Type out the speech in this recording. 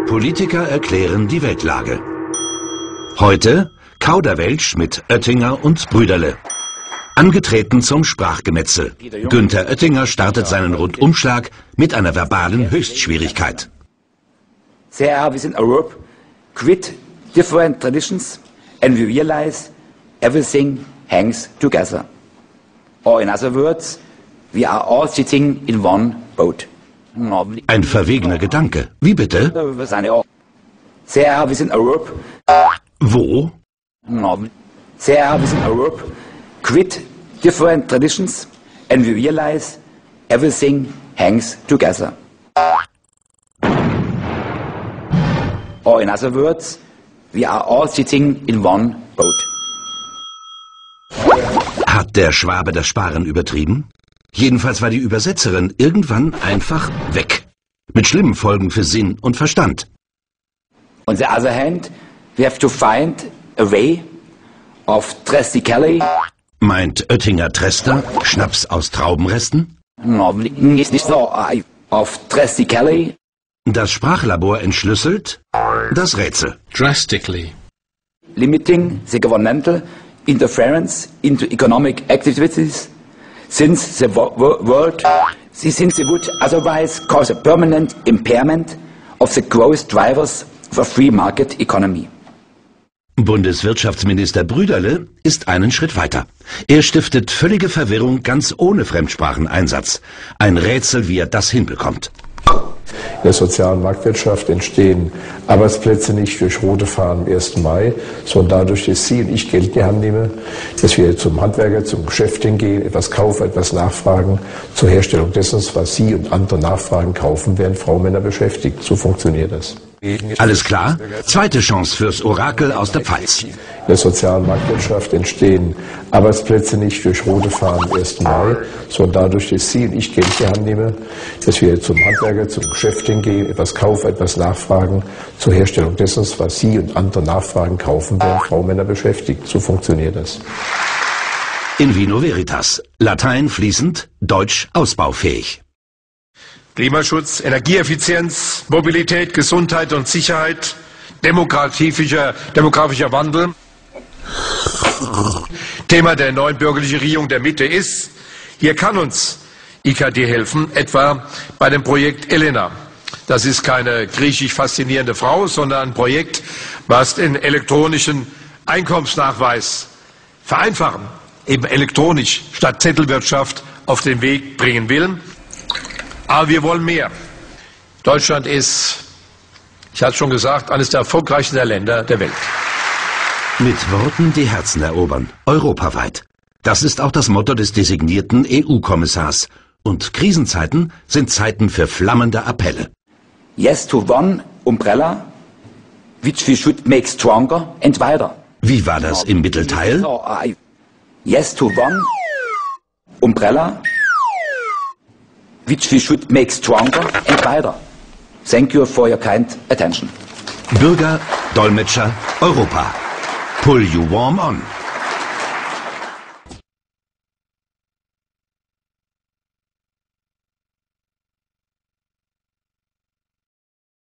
Politiker erklären die Weltlage. Heute Kauderwelsch mit Oettinger und Brüderle. Angetreten zum Sprachgemetzel. Günther Oettinger startet seinen Rundumschlag mit einer verbalen Höchstschwierigkeit. There are within Europe quite different traditions and we realize everything hangs together. Or in other words, we are all sitting in one boat. Ein verwegener Gedanke. Wie bitte? There are within Europe. Wo? There are within Europe quite different traditions and we realize everything hangs together. Or in other words, we are all sitting in one boat. Hat der Schwabe das Sparen übertrieben? Jedenfalls war die Übersetzerin irgendwann einfach weg. Mit schlimmen Folgen für Sinn und Verstand. On the other hand, we have to find a way of drastically. Meint Oettinger Trester, Schnaps aus Traubenresten? Of drastically. Das Sprachlabor entschlüsselt das Rätsel. Drastically. Limiting the governmental interference into economic activities since the would otherwise cause a permanent impairment of the growth drivers of a free market economy. Bundeswirtschaftsminister Brüderle ist einen Schritt weiter. Er stiftet völlige Verwirrung ganz ohne Fremdspracheneinsatz. Ein Rätsel, wie er das hinbekommt. In der sozialen Marktwirtschaft entstehen Arbeitsplätze nicht durch rote Fahnen am 1. Mai, sondern dadurch, dass Sie und ich Geld in die Hand nehmen, dass wir zum Handwerker, zum Geschäft hingehen, etwas kaufen, etwas nachfragen, zur Herstellung dessen, was Sie und andere nachfragen, kaufen, werden Frauen und Männer beschäftigt. So funktioniert das. Alles klar? Zweite Chance fürs Orakel aus der Pfalz. In der sozialen Marktwirtschaft entstehen Arbeitsplätze nicht durch rote Fahnen am 1. Mai, sondern dadurch, dass Sie und ich Geld in die Hand nehmen, dass wir zum Handwerker, zum Geschäft hingehen, etwas kaufen, etwas nachfragen, zur Herstellung dessen, was Sie und andere nachfragen, kaufen, werden Frauen und Männer beschäftigt. So funktioniert das. In Vino Veritas. Latein fließend, Deutsch ausbaufähig. Klimaschutz, Energieeffizienz, Mobilität, Gesundheit und Sicherheit, demografischer Wandel. Thema der neuen bürgerlichen Regierung der Mitte ist, hier kann uns IKT helfen, etwa bei dem Projekt Elena. Das ist keine griechisch faszinierende Frau, sondern ein Projekt, was den elektronischen Einkommensnachweis vereinfachen, eben elektronisch statt Zettelwirtschaft auf den Weg bringen will. Aber wir wollen mehr. Deutschland ist, ich hatte es schon gesagt, eines der erfolgreichsten Länder der Welt. Mit Worten die Herzen erobern, europaweit. Das ist auch das Motto des designierten EU-Kommissars. Und Krisenzeiten sind Zeiten für flammende Appelle. Yes to one umbrella, which we should make stronger and wider. Wie war das im Mittelteil? Yes to one umbrella, which we should make stronger and wider. Thank you for your kind attention. Bürger, Dolmetscher, Europa. Pull you warm on.